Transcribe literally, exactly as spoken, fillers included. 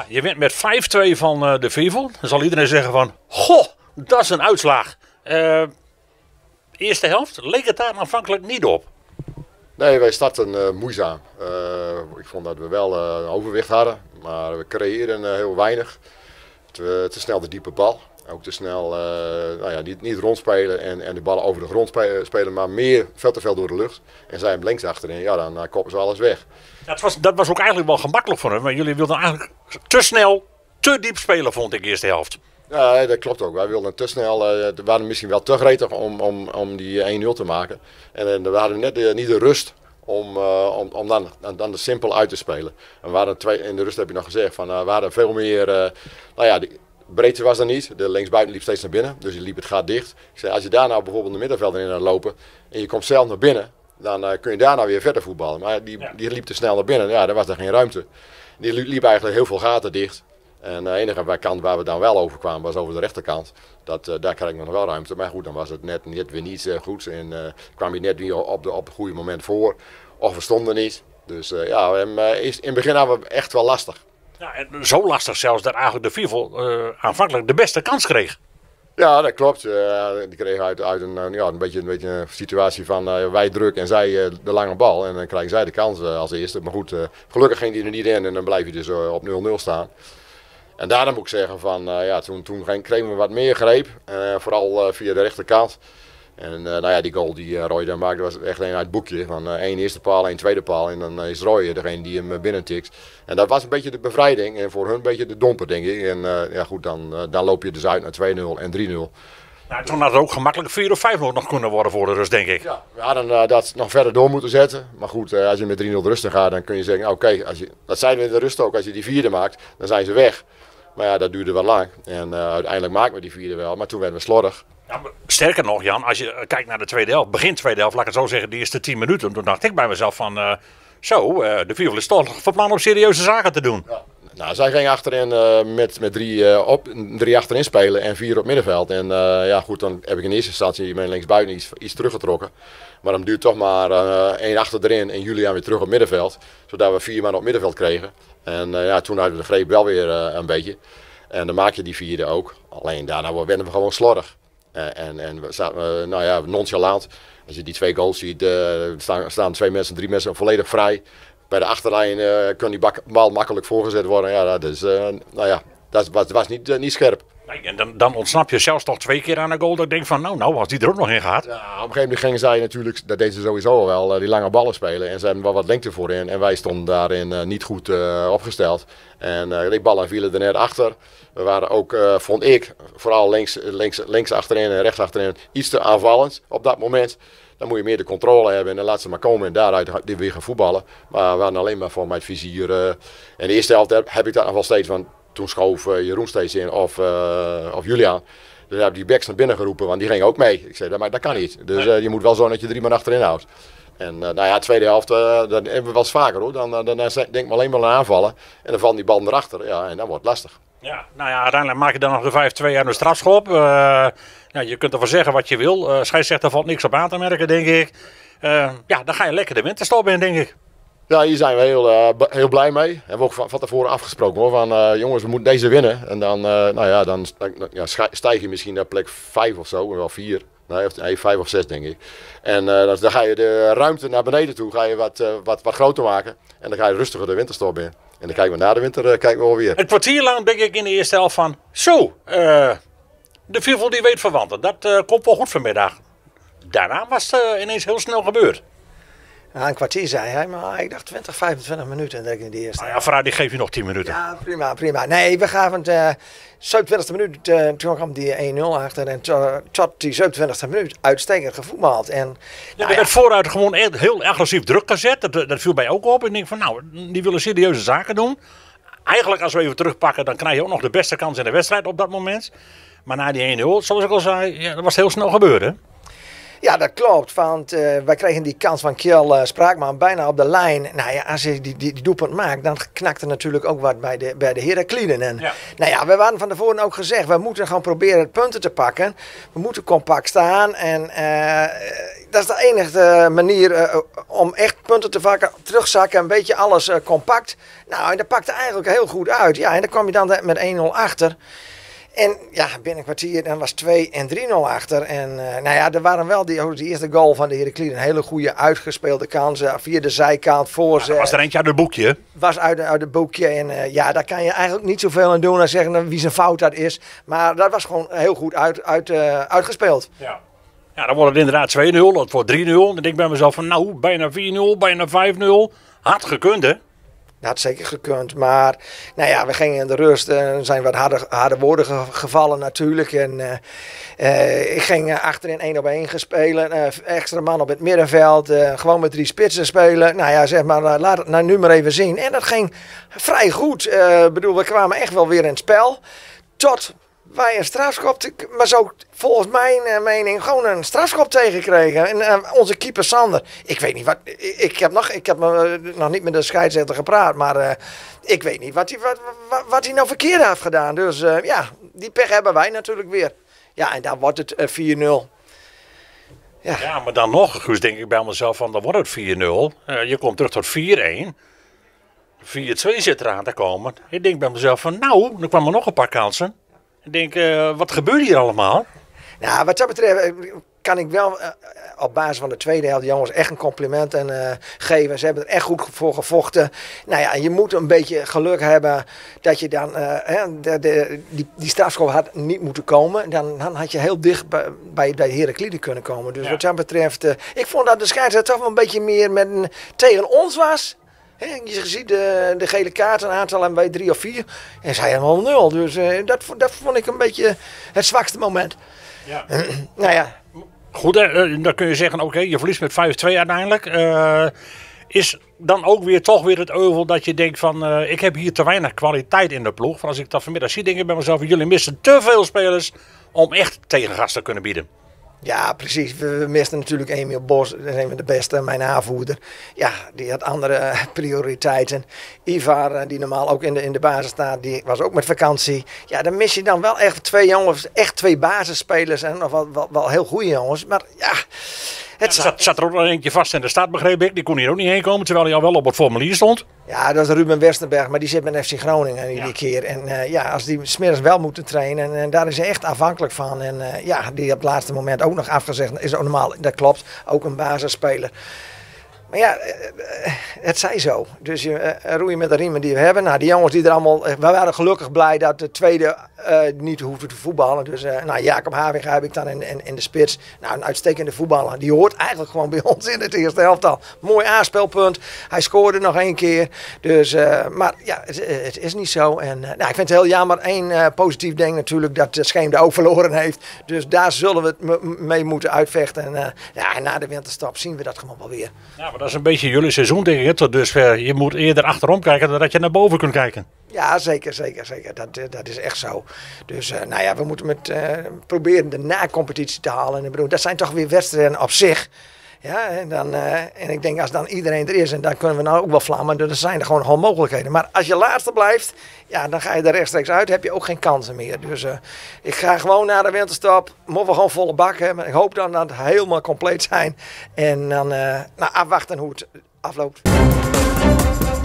Ja, je wint met vijf twee van uh, de Vevel. Dan zal iedereen zeggen van, goh, dat is een uitslag. Uh, eerste helft leek het daar aanvankelijk niet op. Nee, wij starten uh, moeizaam. Uh, ik vond dat we wel uh, een overwicht hadden, maar we creëren uh, heel weinig. Te, te snel de diepe bal. Ook te snel uh, nou ja, niet, niet rondspelen en, en de ballen over de grond spelen, maar meer veel te veel door de lucht. En zij hem links achterin, ja, dan uh, koppen ze alles weg. Dat was, dat was ook eigenlijk wel gemakkelijk voor hem, maar jullie wilden eigenlijk te snel, te diep spelen, vond ik, de eerste helft. Ja, dat klopt ook. Wij wilden te snel, uh, we waren misschien wel te gretig om, om, om die één nul te maken. En uh, we hadden net uh, niet de rust om, uh, om, om dan, dan de simpel uit te spelen. En we waren twee, in de rust heb je nog gezegd, van, uh, we hadden veel meer, uh, nou ja, de breedte was er niet. De linksbuiten liep steeds naar binnen, dus je liep het gat dicht. Ik zei, als je daar nou bijvoorbeeld de middenvelder in gaat lopen en je komt zelf naar binnen, dan uh, kun je daar nou weer verder voetballen. Maar die, ja. die liep te snel naar binnen, ja, daar was er geen ruimte. Die liep eigenlijk heel veel gaten dicht. En de enige kant waar we dan wel over kwamen was over de rechterkant. Dat, uh, daar kreeg ik nog wel ruimte. Maar goed, dan was het net, net weer niet uh, goed. En uh, kwam je net weer op, de, op het goede moment voor. Of we stonden niet. Dus uh, ja, hem, uh, in het begin hadden we echt wel lastig. Ja, en zo lastig zelfs dat eigenlijk de Vevel uh, aanvankelijk de beste kans kreeg. Ja, dat klopt. Uh, die kreeg uit, uit een, uh, ja, een, beetje, een beetje een situatie van uh, wij druk en zij uh, de lange bal. En dan krijgen zij de kans uh, als eerste. Maar goed, uh, gelukkig ging die er niet in en dan blijf je dus uh, op nul nul staan. En daarom moet ik zeggen van, uh, ja, toen, toen kregen we wat meer greep, uh, vooral uh, via de rechterkant. En uh, nou ja, die goal die uh, Roy daar maakte was echt een uit het boekje. Van uh, één eerste paal, één tweede paal en dan uh, is Roy degene die hem uh, binnentikt. En dat was een beetje de bevrijding en voor hun een beetje de domper, denk ik. En uh, ja goed, dan, uh, dan loop je dus uit naar twee nul en drie nul. Nou, toen had het ook gemakkelijk vier of vijf nog kunnen worden voor de rust, denk ik. Ja, we hadden uh, dat nog verder door moeten zetten. Maar goed, uh, als je met drie nul de rust in gaat, dan kun je zeggen, oké, okay, dat zeiden we in de rust ook, als je die vierde maakt, dan zijn ze weg. Maar ja, dat duurde wel lang. En uh, uiteindelijk maken we die vierde wel. Maar toen werden we slordig. Ja, sterker nog, Jan, als je kijkt naar de tweede helft, begin tweede helft, laat ik het zo zeggen, de eerste tien minuten. Toen dacht ik bij mezelf van, uh, zo, uh, de Vevel is toch van plan om serieuze zaken te doen. Ja. Nou, zij gingen achterin uh, met, met drie, uh, op, drie achterin spelen en vier op middenveld. En uh, ja goed, dan heb ik in eerste instantie mijn linksbuiten iets, iets teruggetrokken. Maar dan duurt toch maar uh, één achter erin en Julian weer terug op middenveld. Zodat we vier man op middenveld kregen. En uh, ja, toen hadden we de greep wel weer uh, een beetje. En dan maak je die vierde ook. Alleen daarna werden we gewoon slordig. Uh, en, en we staan, uh, nou ja, nonchalant. Als je die twee goals ziet, uh, staan, staan twee mensen, drie mensen volledig vrij. Bij de achterlijn uh, kan die bal makkelijk voorgezet worden. Ja, dat, is, uh, nou ja, dat was, was niet, uh, niet scherp. Nee, en dan, dan ontsnap je zelfs toch twee keer aan een goal. Dat ik denk van, nou, nou, als die er ook nog in gaat. Ja, op een gegeven moment gingen zij natuurlijk, dat deden ze sowieso al wel, uh, die lange ballen spelen. En ze hebben wel wat lengte voorin. En wij stonden daarin uh, niet goed uh, opgesteld. En uh, die ballen vielen er net achter. We waren ook, uh, vond ik, vooral links, links, links achterin en rechts achterin iets te aanvallend op dat moment. Dan moet je meer de controle hebben en dan laat ze maar komen en daaruit weer gaan voetballen. Maar we hadden alleen maar voor mijn vizier. Uh, en de eerste helft heb ik dat nog wel steeds, want toen schoof uh, Jeroen steeds in of, uh, of Julian. Dus heb die backs naar binnen geroepen, want die gingen ook mee. Ik zei, dat, maar dat kan niet. Dus uh, je moet wel zo dat je drie man achterin houdt. En uh, nou ja, de tweede helft, uh, dat hebben we wel eens vaker hoor. Dan, dan, dan denk ik alleen maar aan aanvallen en dan valt die bal erachter. Ja, en dan wordt het lastig. Ja, nou ja, uiteindelijk maak je dan nog de vijf twee aan de strafschop. Uh, ja, je kunt ervan zeggen wat je wil. Uh, scheidsrechter valt niks op aan te merken, denk ik. Uh, ja, dan ga je lekker de winterstop in, denk ik. Ja, hier zijn we heel, uh, heel blij mee. Hebben we ook van, van tevoren afgesproken hoor. Van uh, jongens, we moeten deze winnen. En dan, uh, nou ja, dan ja, stijg je misschien naar plek vijf of zo, wel vier. Nee, nee, vijf of zes denk ik. En uh, dan ga je de ruimte naar beneden toe ga je wat, uh, wat, wat groter maken. En dan ga je rustiger de winterstop in. En dan kijken we na de winter uh, kijken we wel weer. Een kwartier lang denk ik in de eerste helft van, zo, uh, de Vevel die weet verwanten. Dat uh, komt wel goed vanmiddag. Daarna was het uh, ineens heel snel gebeurd. Ja, een kwartier zei hij, maar ik dacht twintig, vijfentwintig minuten denk ik in de eerste. Nou ja, vooruit die geef je nog tien minuten. Ja, prima, prima. Nee, we gaven de uh, zevenentwintigste minuut, uh, toen kwam die één nul achter en tot die zevenentwintigste minuut uitstekend gevoetbald. En, nou ja, er werd ja. vooruit gewoon heel agressief druk gezet, dat, dat viel mij ook op. Ik denk van nou, die willen serieuze zaken doen. Eigenlijk als we even terugpakken, dan krijg je ook nog de beste kans in de wedstrijd op dat moment. Maar na die één nul, zoals ik al zei, ja, dat was heel snel gebeuren. Ja, dat klopt. Want uh, wij kregen die kans van Kjell uh, Spraakman bijna op de lijn. Nou ja, als hij die, die, die doelpunt maakt, dan knakt er natuurlijk ook wat bij de, bij de Herakliden. En ja. Nou ja, we hadden van tevoren ook gezegd, we moeten gewoon proberen punten te pakken. We moeten compact staan. En uh, dat is de enige manier uh, om echt punten te pakken. Terugzakken, een beetje alles uh, compact. Nou, en dat pakte eigenlijk heel goed uit. Ja, en dan kwam je dan met één nul achter. En ja, binnen een kwartier dan was twee en drie nul achter. En uh, nou ja, er waren wel die, die eerste goal van de Herakliden. Een hele goede uitgespeelde kansen via de zijkant voor ze. Ja, was er eentje uit het boekje? Was uit, uit het boekje. En uh, ja, daar kan je eigenlijk niet zoveel aan doen. En zeggen wie zijn fout dat is. Maar dat was gewoon heel goed uit, uit, uh, uitgespeeld. Ja. Ja, dan wordt het inderdaad twee nul. Dat wordt drie nul. Dan denk ik bij mezelf van nou, bijna vier nul, bijna vijf nul. Had gekund, hè? Dat had zeker gekund, maar nou ja, we gingen in de rust en er zijn wat harde, harde woorden ge gevallen natuurlijk. En, uh, uh, ik ging uh, achterin één op één spelen, uh, extra man op het middenveld, uh, gewoon met drie spitsen spelen. Nou ja, zeg maar, uh, laat het nou nu maar even zien. En dat ging vrij goed. Ik uh, bedoel, we kwamen echt wel weer in het spel. Tot wij een strafschop, maar zo volgens mijn uh, mening gewoon een strafschop tegenkregen. En uh, onze keeper Sander, ik weet niet wat, ik, ik heb, nog, ik heb uh, nog niet met de scheidsrechter gepraat, maar uh, ik weet niet wat hij wat, wat, wat hij nou verkeerd heeft gedaan. Dus uh, ja, die pech hebben wij natuurlijk weer. Ja, en dan wordt het uh, vier nul. Ja. ja, maar dan nog, Guus, denk ik bij mezelf van, dan wordt het vier nul. Uh, je komt terug tot vier één. vier twee zit eraan te komen. Ik denk bij mezelf van, nou, er kwamen nog een paar kansen. Ik denk, uh, wat gebeurt hier allemaal? Nou, wat dat betreft kan ik wel uh, op basis van de tweede helft de jongens echt een compliment en, uh, geven. Ze hebben er echt goed voor gevochten. Nou ja, je moet een beetje geluk hebben dat je dan, uh, hè, de, de, die, die strafschop had niet moeten komen. Dan, dan had je heel dicht bij, bij, bij Herakliden kunnen komen. Dus ja. Wat dat betreft, uh, ik vond dat de scheidsrechter toch wel een beetje meer met een, tegen ons was. He, je ziet de, de gele kaarten een aantal en bij drie of vier. En zij helemaal nul. Dus uh, dat, dat vond ik een beetje het zwakste moment. Ja. nou ja. Goed, uh, dan kun je zeggen, oké, okay, je verliest met vijf twee uiteindelijk. Uh, is dan ook weer toch weer het euvel dat je denkt van, uh, ik heb hier te weinig kwaliteit in de ploeg. Van als ik dat vanmiddag zie, denk ik bij mezelf, jullie missen te veel spelers om echt tegengas te kunnen bieden. Ja, precies. We, we misten natuurlijk Emiel Bos, dat is een van de beste, mijn aanvoerder. Ja, die had andere uh, prioriteiten. Ivar, uh, die normaal ook in de, in de basis staat, die was ook met vakantie. Ja, dan mis je dan wel echt twee jongens, echt twee basisspelers en nog wel, wel, wel heel goede jongens. Maar ja... Het ja, zat, zat er ook nog eentje vast in de stad, begreep ik. Die kon hier ook niet heen komen, terwijl hij al wel op het formulier stond. Ja, dat is Ruben Westerberg, maar die zit met F C Groningen iedere ja. keer. En uh, ja, als die 's middags wel moeten trainen, en, en daar is hij echt afhankelijk van. En uh, ja, die op het laatste moment ook nog afgezegd. Is ook normaal, dat klopt, ook een basisspeler. Maar ja, het zij zo. Dus je uh, roeien met de riemen die we hebben. Nou, die jongens die er allemaal... We waren gelukkig blij dat de tweede uh, niet hoefde te voetballen. Dus uh, nou, Jacob Havinga heb ik dan in, in, in de spits. Nou, een uitstekende voetballer. Die hoort eigenlijk gewoon bij ons in het eerste helftal. Mooi aanspelpunt. Hij scoorde nog één keer. Dus, uh, maar ja, het, het is niet zo. En uh, nou, ik vind het heel jammer. Eén uh, positief ding natuurlijk dat de Scheemde ook verloren heeft. Dus daar zullen we het mee moeten uitvechten. En uh, ja, na de winterstop zien we dat gewoon wel weer. Ja, maar dat is een beetje jullie seizoen, denk ik. Tot dusver. Je moet eerder achterom kijken dan dat je naar boven kunt kijken. Ja, zeker, zeker, zeker. Dat, dat is echt zo. Dus uh, nou ja, we moeten met, uh, proberen de na-competitie te halen. En ik bedoel, dat zijn toch weer wedstrijden op zich. Ja, en, dan, uh, en ik denk als dan iedereen er is, en dan kunnen we nou ook wel vlammen, dan zijn er gewoon, gewoon mogelijkheden. Maar als je laatste blijft, ja, dan ga je er rechtstreeks uit, heb je ook geen kansen meer. Dus uh, ik ga gewoon naar de winterstop, moeten we gewoon volle bak hebben. Ik hoop dan dat het helemaal compleet zijn. En dan uh, nou, afwachten hoe het afloopt.